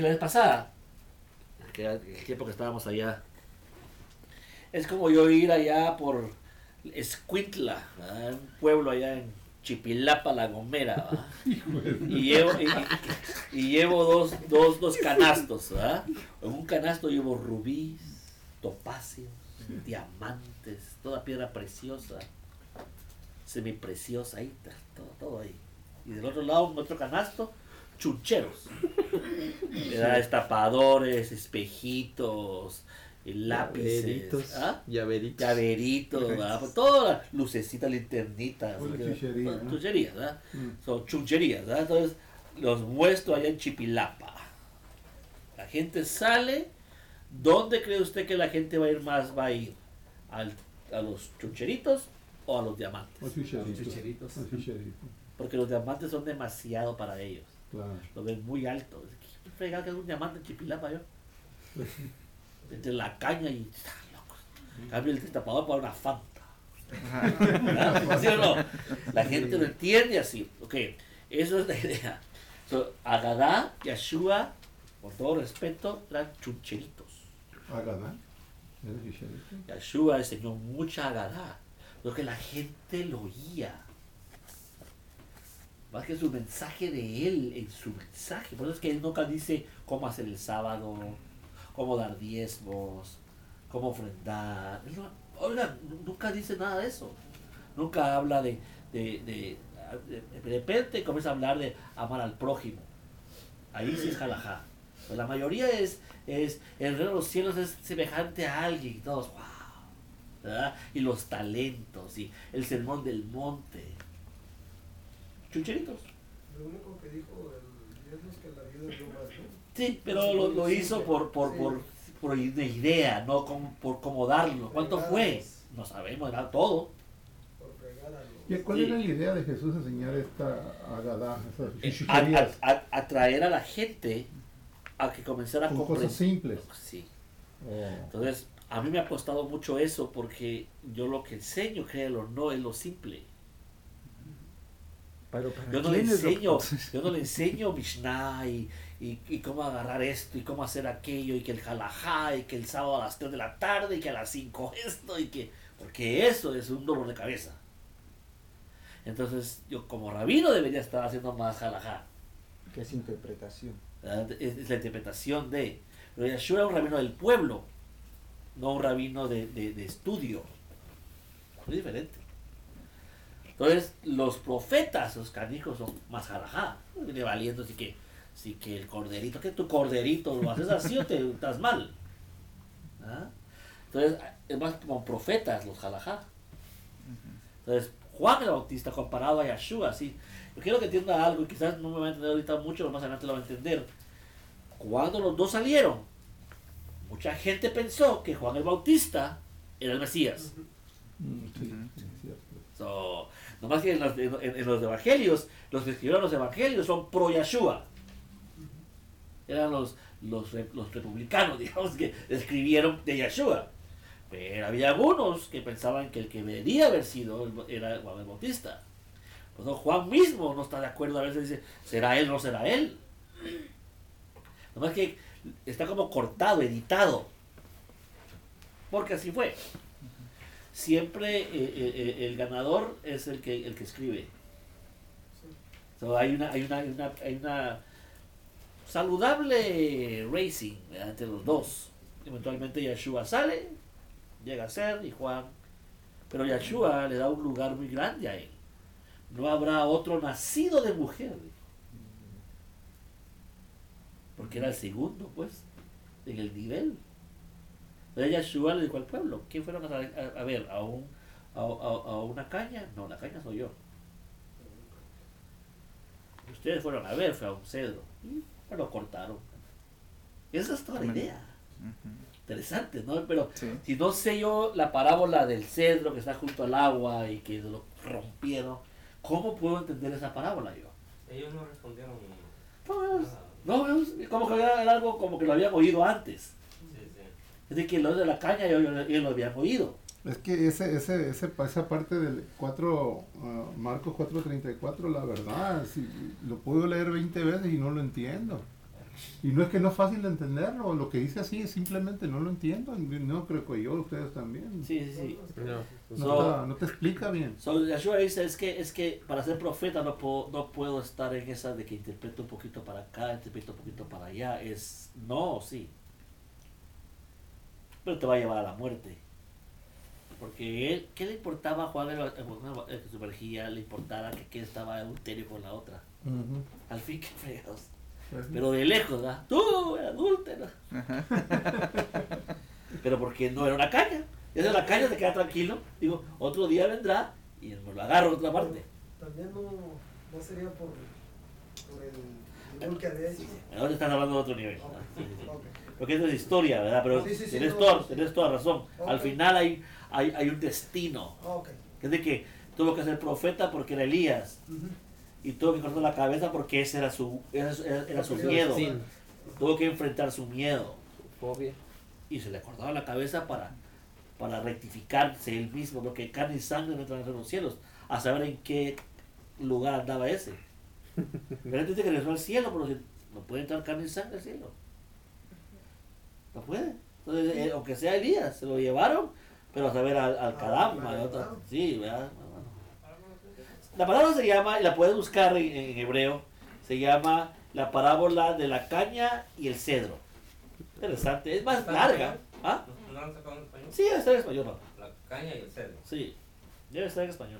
dije la vez pasada, que era el tiempo que estábamos allá, es como yo ir allá por Escuintla, ¿verdad? Un pueblo allá en Chipilapa, La Gomera, ¿verdad? y llevo dos canastos, ¿verdad? En un canasto llevo rubíes, topacios, diamantes, toda piedra preciosa, semipreciosa, ahí está, todo ahí. Y del otro lado, en otro canasto, chuncheros, ¿verdad? Destapadores, espejitos, lápices, llaveritos, ¿verdad? Pues todas las lucecitas, linternitas, chucherías, ¿verdad? Son chuncherías, ¿verdad? Entonces los muestro allá en Chipilapa. La gente sale. ¿Dónde cree usted que la gente va a ir más? ¿Va a ir a los chuncheritos o a los diamantes? Los chucheritos. Porque los diamantes son demasiado para ellos. Claro. Lo ven muy alto. ¿Qué fregado que es un diamante en Chipilapa yo? Entre la caña y locos. Cambio el destapador para una Fanta. ¿Sí o no? La gente lo entiende así. Ok, eso es la idea. So, Agadá, Yeshua, con todo respeto, eran chuncheritos. Agadá. Yeshua enseñó mucha Agadá. Lo que la gente lo oía. Más que su mensaje de él, en su mensaje. Por eso es que él nunca dice cómo hacer el sábado, cómo dar diezmos, cómo ofrendar. Oigan, nunca dice nada de eso. Nunca habla de repente comienza a hablar de amar al prójimo. Ahí sí es jalajá. Pues la mayoría es el reino de los cielos es semejante a alguien y todos, wow. ¿Verdad? Y los talentos y el sermón del monte. Chucheritos. Lo único que dijo el diezmo es que la vida dio más, ¿no? Sí, pero lo hizo por una idea, no por cómo darlo. ¿Cuánto fue? No sabemos, era todo. ¿Y cuál era la idea de Jesús enseñar esta Agadá? Atraer a la gente a que comenzara a comprender. Cosas simples. Sí. Entonces, a mí me ha costado mucho eso porque yo lo que enseño, créelo, no es lo simple. Pero yo no le enseño Mishnah y cómo agarrar esto y cómo hacer aquello y que el halajá y que el sábado a las 3 de la tarde y que a las 5 esto y que porque eso es un dolor de cabeza. Entonces yo como rabino debería estar haciendo más halajá. Que es interpretación. Es la interpretación de. Pero Yeshua era un rabino del pueblo, no un rabino de estudio. Muy diferente. Entonces, los profetas, los canijos, son más halajá. Viene valiendo, así que el corderito, que tu corderito lo haces así o te estás mal. ¿Ah? Entonces, es más como profetas los halajá. Entonces, Juan el Bautista comparado a Yeshua, así. Yo quiero que entienda algo, y quizás no me va a entender ahorita mucho, pero más adelante lo va a entender. Cuando los dos salieron, mucha gente pensó que Juan el Bautista era el Mesías. So, nomás que en los evangelios, los que escribieron los evangelios son pro Yeshua. Eran los republicanos, digamos, que escribieron de Yeshua. Pero había algunos que pensaban que el que debería haber sido era Juan el Bautista. Pues no, Juan mismo no está de acuerdo, a veces dice, ¿será él o no será él? Nomás que está como cortado, editado. Porque así fue. Siempre el ganador es el que escribe. So, hay una saludable racing, ¿verdad?, entre los dos. Eventualmente Yeshua sale, llega a ser, y Juan. Pero Yeshua le da un lugar muy grande a él. No habrá otro nacido de mujer. Porque era el segundo, pues, en el nivel. Entonces Yeshua le dijo al pueblo, ¿quién fueron a ver? ¿A una caña? No, la caña soy yo. Ustedes fueron a ver, fue a un cedro. Y lo cortaron. Esa es toda la idea. Interesante, ¿no? Pero si no sé yo la parábola del cedro que está junto al agua y que lo rompieron, ¿cómo puedo entender esa parábola yo? Ellos no respondieron. No, como que era algo como que lo habían oído antes. Es de que los de la caña ellos lo habían oído. Es que esa parte del Marcos 4:34, la verdad, lo puedo leer 20 veces y no lo entiendo. Y no es que no es fácil de entenderlo, lo que dice así es simplemente no lo entiendo, no creo que yo, ustedes también. Sí. No te explica bien. Yeshua dice, es que para ser profeta no puedo estar en esa de que interpreto un poquito para acá, interpreto un poquito para allá. Sí. Pero te va a llevar a la muerte. Porque él, ¿qué le importaba a Juan en su vergía? Le importaba que estaba adulterio con la otra. Ujú. Al fin, qué fregados. Pues, Pero de lejos, ¿verdad? Tú, adúltero. Pero porque no era una caña. Esa es la caña, te queda tranquilo. Digo, otro día vendrá y me lo agarro otra parte. También no sería por el inculque de ellos. Ahora estás hablando de otro nivel. ¿verdad? Sí. Ok. Porque eso es historia, ¿verdad? Pero Sí, tienes no, toda razón. Ok. Al final hay un destino. Ok. Que es de que tuvo que ser profeta porque era Elías. Ujú. Y tuvo que cortar la cabeza porque ese era su miedo. Sí. Tuvo que enfrentar su miedo. Fobia. Y se le cortaba la cabeza para rectificarse él mismo, lo que carne y sangre no entran en los cielos, a saber en qué lugar andaba ese. Pero él dice que regresó al cielo, pero no puede entrar carne y sangre al cielo. No puede. Entonces, aunque sea Elías, se lo llevaron, pero a saber al Kadam, sí, ¿verdad? La palabra se llama, y la puedes buscar en hebreo, se llama la parábola de la caña y el cedro. Interesante, es más larga. ¿Ah? ¿No lo han sacado en español? Sí, debe estar en español, ¿no? La caña y el cedro. Sí, debe estar en español.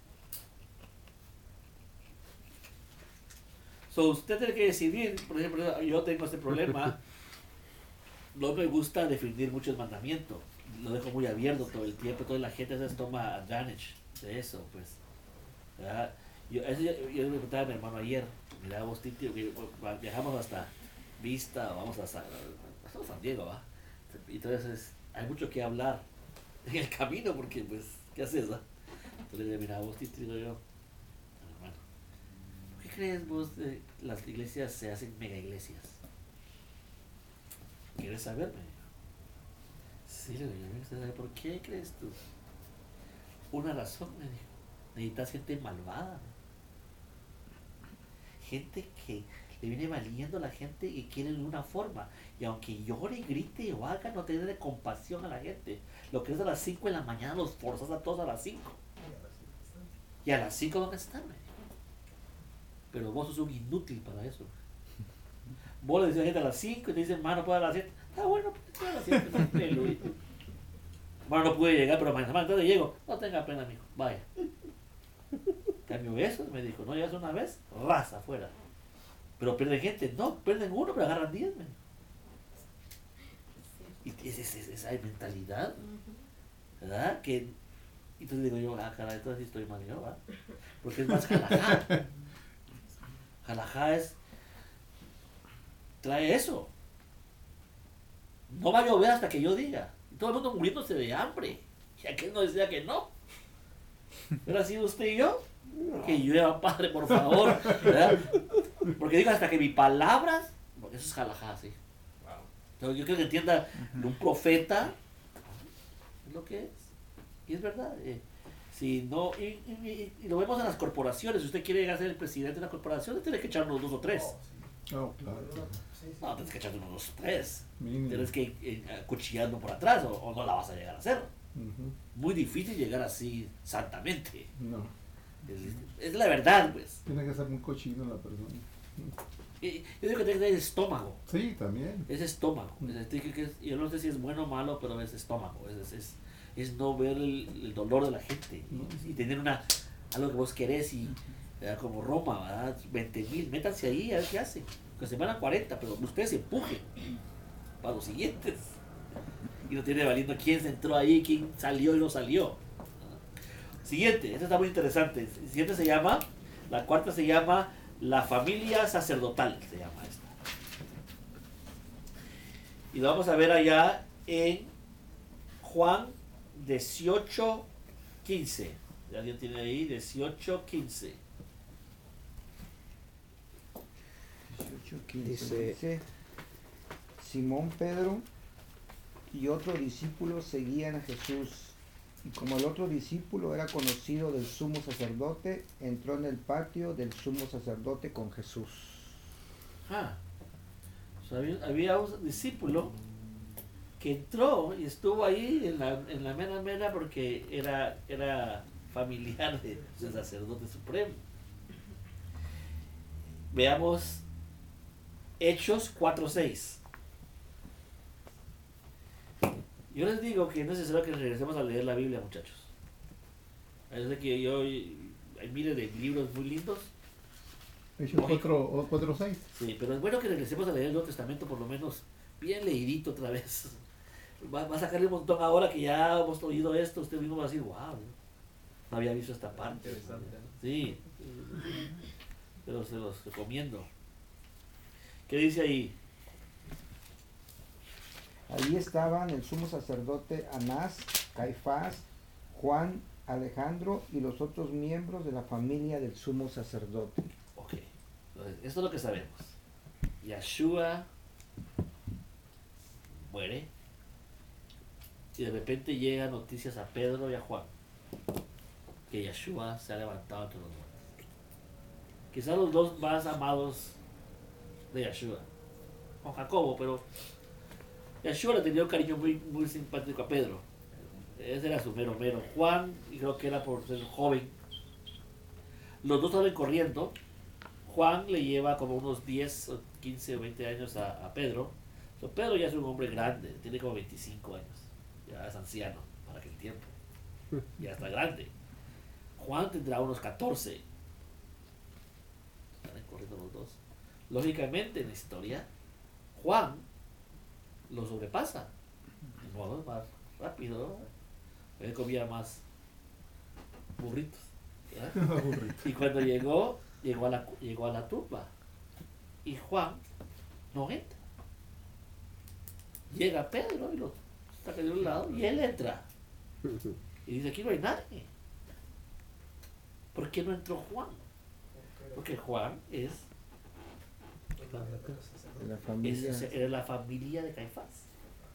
Usted tiene que decidir, por ejemplo, yo tengo este problema, no me gusta definir muchos mandamientos, lo dejo muy abierto todo el tiempo, toda la gente se toma advantage de eso, pues. ¿Verdad? Yo le preguntaba a mi hermano ayer, mira vos, Titi, viajamos hasta Vista, vamos a San Diego, ¿va? Entonces hay mucho que hablar en el camino, porque pues, ¿qué haces? ¿Va? Entonces le digo, mira vos, Titi, digo yo, hermano, ¿qué crees vos de las iglesias se hacen mega iglesias? ¿Quieres saber? Me dijo. Sí, le digo, yo me gustaría saber por qué crees tú. Una razón, me dijo. Necesitas gente malvada. Gente que le viene valiendo a la gente y quiere de una forma. Y aunque llore, grite o haga, no tiene compasión a la gente. Lo que es a las 5 de la mañana los forzas a todos a las 5. Y a las 5 ¿dónde están? Me dijo. Pero vos sos un inútil para eso. Vos le decís a la gente a las 5 y te dicen, mano, puedo a las 7. Está bueno, pues a las 7. Bueno, no pude llegar, pero mañana entonces llego. No tenga pena, mijo. Vaya. Cambio eso, me dijo, no llegas una vez, raza afuera. Pero pierden gente, no, pierden uno, pero agarran 10, me dijo. Y esa mentalidad, ¿verdad? Que, entonces digo yo, caray, entonces sí estoy mal yo, ¿verdad? Porque es más jalajá. Jalajá trae eso. No va a llover hasta que yo diga. Y todo el mundo muriéndose de hambre. Y aquel no decía que no. ¿Hubiera sido usted y yo? Que llueva, Padre, por favor. ¿Verdad? Porque digo, hasta que mis palabras, porque eso es jalajá, sí. Wow. Entonces, yo creo que entienda un profeta es lo que es. Y es verdad. Si no, y lo vemos en las corporaciones. Si usted quiere llegar a ser el presidente de una corporación, tiene que echar unos 2 o 3. No, claro. No, tienes que echar unos 2 o 3. Mínimo. Tienes que acuchillarlo por atrás o no la vas a llegar a hacer. Ujú. Muy difícil llegar así santamente. No, Es la verdad, pues. tiene que ser muy cochino la persona. Y yo digo que tiene que tener estómago. Sí, también. Es estómago. Yo no sé si es bueno o malo, pero es estómago. Es no ver el dolor de la gente. Y tener algo que vos querés. Y como Roma, ¿verdad? 20,000, métanse ahí a ver qué hacen. Que se van a 40, pero ustedes empujen para los siguientes. Y no tiene valiendo quién se entró ahí, quién salió y no salió. Siguiente, esta está muy interesante. El siguiente se llama, la cuarta se llama la familia sacerdotal, se llama esta. Y lo vamos a ver allá en Juan 18:15. Ya alguien tiene ahí 18:15. 18:15. Dice, Simón Pedro y otro discípulo seguían a Jesús. Y como el otro discípulo era conocido del sumo sacerdote, entró en el patio del sumo sacerdote con Jesús. sea, había un discípulo que entró y estuvo ahí en la mera mera porque era familiar del sacerdote supremo. Veamos Hechos 4:6. Yo les digo que es necesario que regresemos a leer la Biblia, muchachos. Yo sé que hay miles de libros muy lindos. Hechos 4:6. Sí, pero es bueno que regresemos a leer el Nuevo Testamento por lo menos bien leidito otra vez. Va a sacarle un montón ahora que ya hemos oído esto. Usted mismo va a decir, wow, no había visto esta parte. Interesante, ¿no? Sí, pero se los recomiendo. ¿Qué dice ahí? Allí estaban el sumo sacerdote Anás, Caifás, Juan, Alejandro y los otros miembros de la familia del sumo sacerdote. Ok, entonces, esto es lo que sabemos. Yeshua muere y de repente llegan noticias a Pedro y a Juan que Yeshua se ha levantado entre los muertos. Quizás los dos más amados de Yeshua, con Jacobo, pero Yeshua le tenía un cariño muy, muy simpático a Pedro. Ese era su mero mero. Juan, y creo que era por ser joven. Los dos salen corriendo. Juan le lleva como unos 10 o 15 o 20 años a Pedro. So, Pedro ya es un hombre grande, tiene como 25 años. Ya es anciano para aquel tiempo. Ya está grande. Juan tendrá unos 14. Salen corriendo los dos. Lógicamente en la historia, Juan lo sobrepasa. De modo más rápido. Él comía más burritos. ¿Verdad? Y cuando llegó a la tumba. Y Juan no entra. Llega Pedro y lo saca de un lado y él entra. Y dice, aquí no hay nadie. ¿Por qué no entró Juan? Porque Juan De la familia. era la familia de Caifás.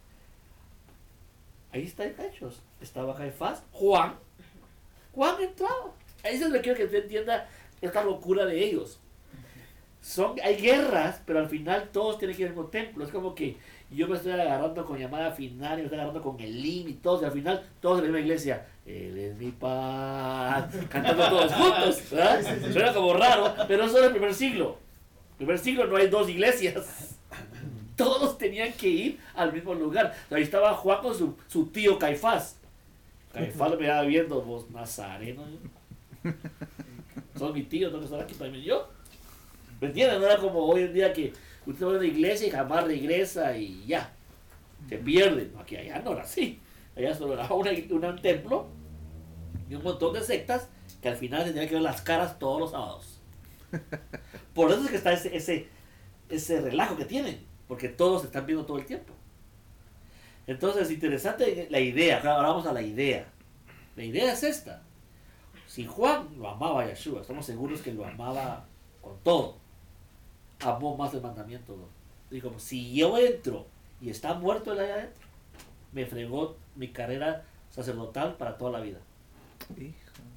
Ahí está en Hechos. Estaba Caifás, Juan entraba. Ahí es donde quiero que usted entienda esta locura de ellos. Hay guerras, pero al final todos tienen que ir al mismo templo. Es como que yo me estoy agarrando con llamada final, y me estoy agarrando con el y todos, y al final todos en la misma iglesia. Él es mi paz. Cantando todos juntos. ¿Verdad? Suena como raro, pero eso era el primer siglo. En el primer siglo no hay dos iglesias. Todos tenían que ir al mismo lugar. Ahí estaba Juan con su tío Caifás. Caifás lo miraba viendo, vos nazareno. Son mi tío, tengo que estar aquí también yo. ¿Me entienden? No era como hoy en día que usted va a una iglesia y jamás regresa y ya. Se pierde. No, aquí allá no era así. Allá solo era un templo y un montón de sectas que al final se tenían que ver las caras todos los sábados. Por eso es que está ese relajo que tienen. Porque todos se están viendo todo el tiempo. Entonces es interesante la idea. Ahora vamos a la idea. La idea es esta. Si Juan lo amaba a Yeshua, estamos seguros que lo amaba con todo. Amó más el mandamiento. ¿No? Dijo, si yo entro y está muerto él allá adentro, me fregó mi carrera sacerdotal para toda la vida. Hijo.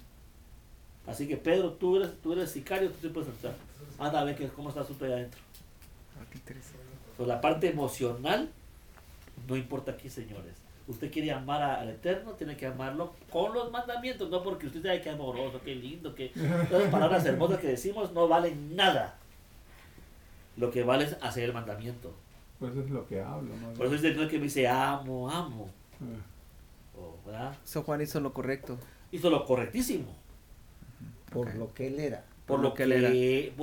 Así que Pedro, tú eres sicario, tú te puedes entrar. Anda a ver cómo está el asunto allá adentro. Qué interesante. Pues la parte emocional no importa aquí, señores. Usted quiere amar al Eterno, tiene que amarlo con los mandamientos, no porque usted diga que amoroso, qué lindo, que las palabras hermosas que decimos no valen nada. Lo que vale es hacer el mandamiento. Pues es lo que hablo, ¿no? Por eso es el que me dice amo. ¿Verdad? So Juan hizo lo correcto. Hizo lo correctísimo. Por Ok. lo que él era. Por lo que él era.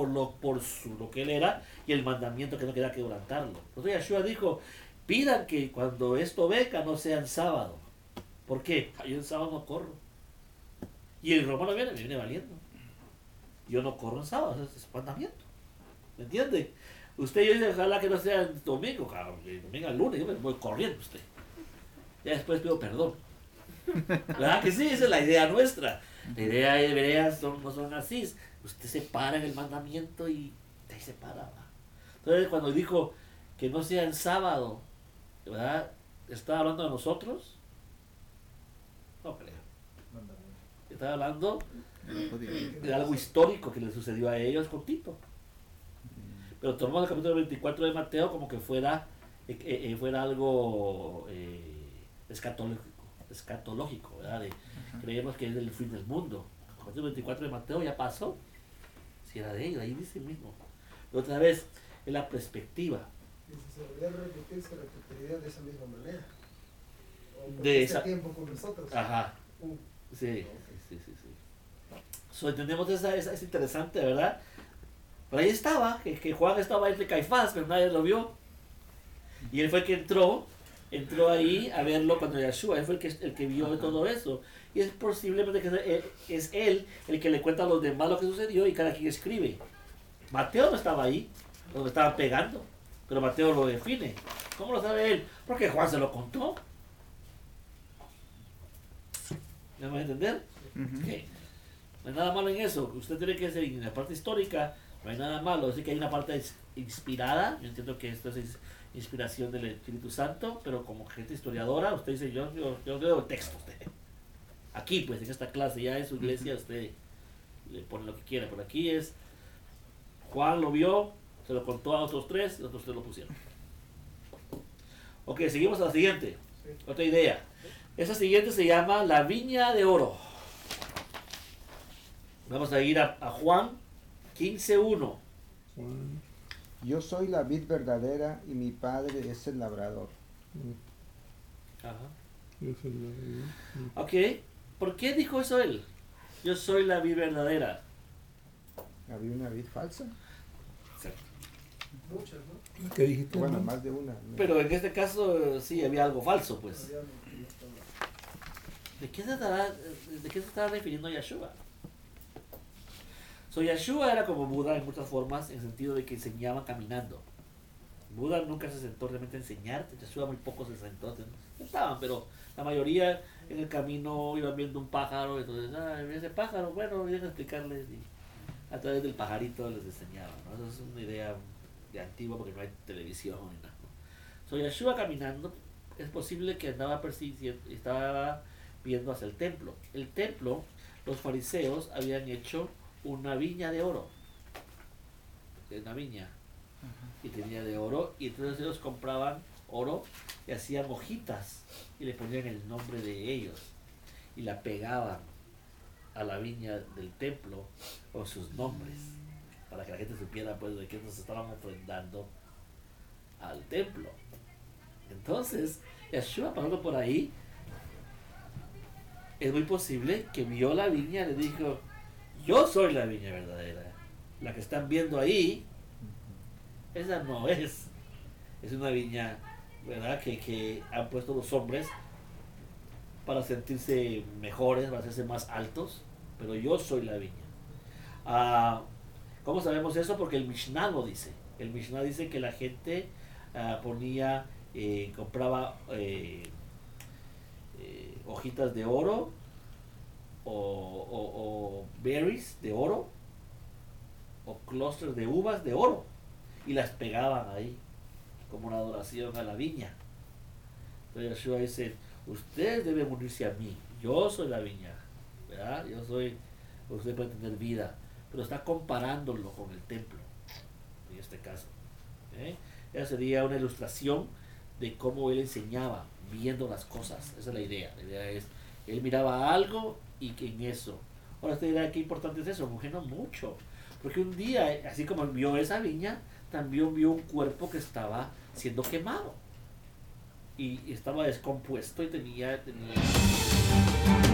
lo que él era y el mandamiento que no queda quebrantarlo. Entonces Yeshua dijo, pidan que cuando esto venga no sea en sábado. ¿Por qué? Yo en sábado no corro. Y el romano me viene valiendo. Yo no corro en sábado, es mandamiento. ¿Me entiende? Usted yo dice, ojalá que no sea el domingo, cabrón, el domingo al lunes, yo me voy corriendo usted. Ya después pido perdón. ¿Verdad que sí? Esa es la idea nuestra. La idea de hebreas no son así. Usted se para en el mandamiento y ahí se para. ¿Va? Entonces cuando dijo que no sea el sábado, ¿verdad? ¿Estaba hablando de nosotros? No creo. Estaba hablando No podía ir. de algo histórico que le sucedió a ellos con Tito. Pero tomamos el capítulo 24 de Mateo como que fuera algo escatológico, ¿verdad? Creemos que es el fin del mundo. El capítulo 24 de Mateo ya pasó. Si era de ellos, ahí dice mismo. Pero otra vez, es la perspectiva. Y si se volviera a repetir, se repetiría de esa misma manera. O por De este esa- tiempo con nosotros. Ajá. Sí, sí, sí, sí. So, entendemos esa es interesante, ¿verdad? Pero ahí estaba, que Juan estaba entre Caifás, pero nadie lo vio. Y él fue el que entró ahí a verlo cuando Yeshua, él fue el que vio todo eso. Y es posiblemente que es él el que le cuenta a los demás lo que sucedió y cada quien escribe. Mateo no estaba ahí, donde estaban pegando, pero Mateo lo define. ¿Cómo lo sabe él? Porque Juan se lo contó. ¿Me van a entender? Ujú. Ok. No hay nada malo en eso. Usted tiene que ser en la parte histórica, no hay nada malo. Así que hay una parte inspirada. Yo entiendo que esto es inspiración del Espíritu Santo, pero como gente historiadora, usted dice, yo leo el texto. Usted. Aquí, pues, en esta clase, ya en su iglesia, usted le pone lo que quiera. Pero aquí es, Juan lo vio, se lo contó a otros tres, y los otros tres lo pusieron. Ok, seguimos a la siguiente. Sí. Otra idea. Esa siguiente se llama la viña de oro. Vamos a ir a Juan 15:1. Juan, Yo soy la vid verdadera y mi padre es el labrador. Ajá. yo soy la- Ok, ¿por qué dijo eso él? Yo soy la vid verdadera. Había una vid falsa. Muchas, ¿no? ¿Qué dijiste? Bueno, hermano? más de una. Pero en este caso sí había algo falso, pues. Todavía no estaba. ¿De qué se estará refiriendo Yeshua? So, Yeshua era como Buda en muchas formas, en el sentido de que enseñaba caminando. Buda nunca se sentó realmente a enseñar, Yeshua muy poco se sentó, estaban, pero la mayoría en el camino iban viendo un pájaro, entonces, ese pájaro, bueno, vienen a explicarles y a través del pajarito les enseñaba, ¿no? Esa es una idea de antigua porque no hay televisión ni nada, ¿no? So, Yeshua caminando, es posible que andaba persiguiendo, estaba viendo hacia el templo. El templo, los fariseos habían hecho una viña de oro, una viña, y tenía de oro, y entonces ellos compraban oro y hacían hojitas y le ponían el nombre de ellos y la pegaban a la viña del templo con sus nombres para que la gente supiera pues de que ellos estaban ofrendando al templo. Entonces Yeshua pasando por ahí, es muy posible que vio la viña y le dijo, yo soy la viña verdadera, la que están viendo ahí esa no es una viña, ¿verdad? Que han puesto los hombres para sentirse mejores, para hacerse más altos, pero yo soy la viña. ¿Cómo sabemos eso? Porque el Mishnah lo dice. El Mishnah dice que la gente compraba hojitas de oro o berries de oro o clusters de uvas de oro y las pegaban ahí como una adoración a la viña. Entonces Yeshua dice, ustedes deben unirse a mí, yo soy la viña, ¿verdad? Yo soy, usted puede tener vida, pero está comparándolo con el templo en este caso, ¿eh? Esa sería una ilustración de cómo él enseñaba viendo las cosas. Esa es la idea es, él miraba algo y que en eso. Ahora esta idea, qué importante es eso, mujer, no mucho, porque un día, así como vio esa viña, también vio un cuerpo que estaba siendo quemado y estaba descompuesto y tenía